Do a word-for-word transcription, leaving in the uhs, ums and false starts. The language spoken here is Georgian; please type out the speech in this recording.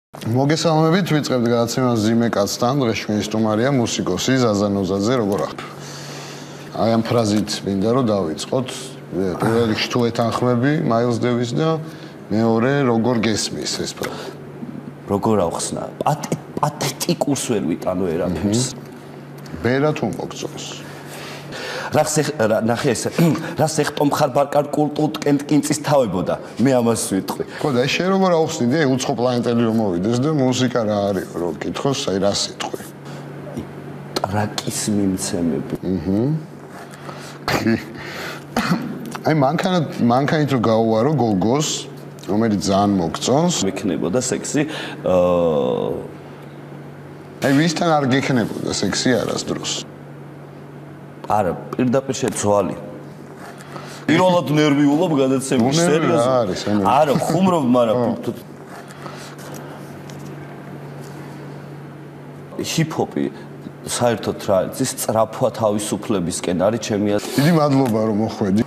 მოგესალმებით, ვიწყებთ გადაცემას ზიმე კაცთან, დღეს ჩვენი სტუმარია მუსიკოსი ზაზა ნოზაძე, როგორ ახ? აი ამ ფრაზით მინდა რომ დავიწყოთ. პირველ რიგში თუ ეთანხმები მაილს დევის და მეორე როგორ გესმის ეს ფრაზა? როგორ ავხსნა? პათეტიკურს ვერ ვიტანო ერაფერს. ბერა თუ მოგწონს? რას ნახე ეს რას ეხტომხარ ბარკარ კულტურტ კენტკინწის თავებოდა მე ამას ვიტყვი. ხო და შენ როგორ ავხსნიდი აი უცხო პლანეტელი რომ მოვიდეს და მუსიკა რა არის რომ კითხოს აი რას იტყვი? ტრაკის მიმცემები. აჰა. აი მანქანა მანქანით რომ გაუვარო გოგოს რომელიც ძალიან მოგწონს მექნებოდა სექსი აა აი ვისთან არ გექნებოდა სექსი არასდროს არა პირდაპირ შეცვალი პირველად ნერვიულობ გადაცემაში სერიოზულად არა ხუმრობ მაგრამ ჰიპ-ჰოპი საერთოდ რა ის სწრაფვა თავისუფლებისკენ არის ჩემი დიდი მადლობა რომ მოხვედი